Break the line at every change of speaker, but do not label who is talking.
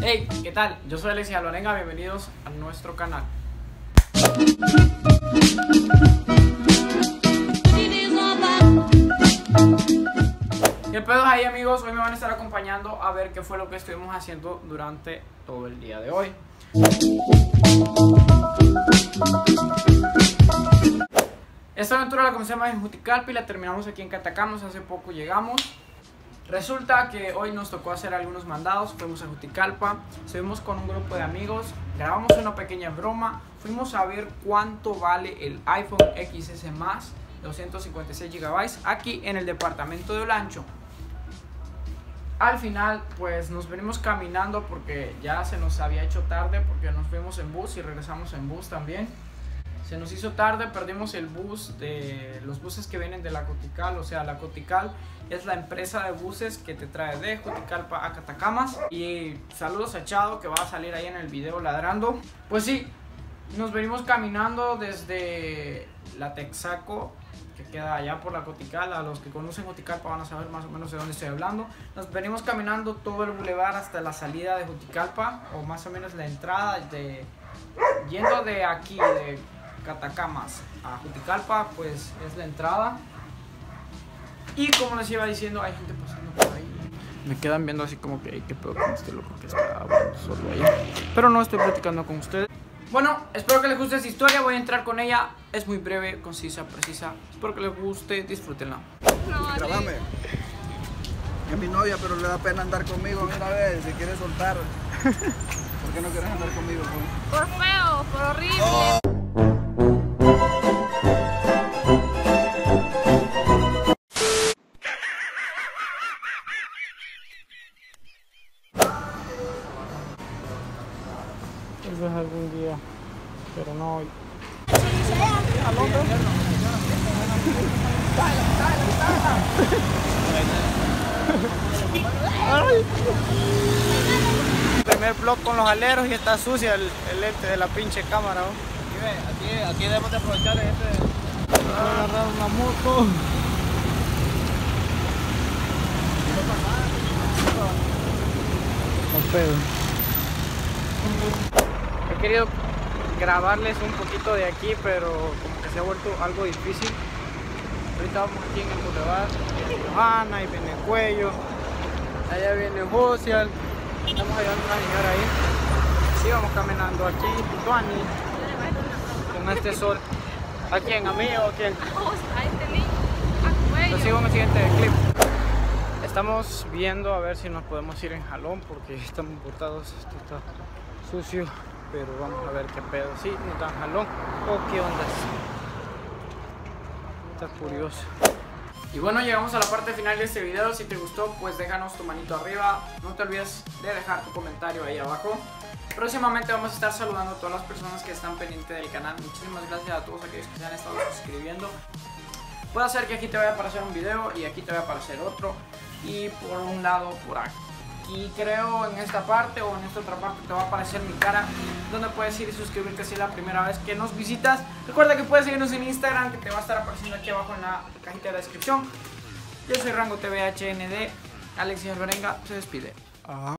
Hey, ¿qué tal? Yo soy Alexis Alvarenga, bienvenidos a nuestro canal. ¿Qué pedos ahí, amigos? Hoy me van a estar acompañando a ver qué fue lo que estuvimos haciendo durante todo el día de hoy. Esta aventura la comenzamos en Juticalpa y la terminamos aquí en Catacamas. Hace poco llegamos. Resulta que hoy nos tocó hacer algunos mandados. Fuimos a Juticalpa, estuvimos con un grupo de amigos, grabamos una pequeña broma, fuimos a ver cuánto vale el iPhone XS Max 256 GB aquí en el departamento de Olancho. Al final pues nos venimos caminando porque ya se nos había hecho tarde, porque nos fuimos en bus y regresamos en bus también. Se nos hizo tarde, perdimos el bus de los buses que vienen de la Cotical. O sea, la Cotical es la empresa de buses que te trae de Juticalpa a Catacamas. Y saludos a Chado, que va a salir ahí en el video ladrando. Pues sí, nos venimos caminando desde la Texaco, que queda allá por la Cotical. A los que conocen Juticalpa van a saber más o menos de dónde estoy hablando. Nos venimos caminando todo el bulevar hasta la salida de Juticalpa, o más o menos la entrada yendo de aquí, de Catacamas a Juticalpa, pues es la entrada. Y como les iba diciendo, hay gente pasando por ahí. Me quedan viendo así como que, hey, qué pedo con este loco que está hablando solo ahí. Pero no estoy platicando con ustedes. Bueno, espero que les guste esta historia. Voy a entrar con ella. Es muy breve, concisa, precisa. Espero que les guste, disfrútenla.
No, grabame. Es mi novia, pero le da pena andar conmigo. Mira, a ver, si quieres soltar. ¿Por qué no quieres andar conmigo?
Por feo, por horrible. Oh.
Tal vez algún día, pero no hoy. Primer vlog con los aleros y está sucia el lente de la pinche cámara, ¿no?
Aquí debemos de aprovechar
Voy a agarrar una moto. No pedo. He querido grabarles un poquito de aquí, pero como que se ha vuelto algo difícil. Ahorita vamos aquí en el boulevard. Viene Johanna, ahí viene Cuello, allá viene Josial. Estamos ayudando a una señora ahí. Sí, vamos caminando aquí, Tuani, con este sol. ¿A quién? ¿A mí o a quién?
A este niño, a Cuello.
Lo sigo en el siguiente clip. Estamos viendo a ver si nos podemos ir en jalón porque estamos botados, esto está sucio, pero vamos a ver qué pedo. Si nos dan jalón o qué onda. Está curioso. Y bueno, llegamos a la parte final de este video. Si te gustó, pues déjanos tu manito arriba. No te olvides de dejar tu comentario ahí abajo. Próximamente vamos a estar saludando a todas las personas que están pendientes del canal. Muchísimas gracias a todos aquellos que se han estado suscribiendo. Puede ser que aquí te vaya a aparecer un video y aquí te vaya a aparecer otro. Y por un lado, por aquí creo, en esta parte o en esta otra parte te va a aparecer mi cara, donde puedes ir y suscribirte si es la primera vez que nos visitas. Recuerda que puedes seguirnos en Instagram, que te va a estar apareciendo aquí abajo en la cajita de la descripción. Yo soy Rango TV HND. Alexis Alvarenga se despide.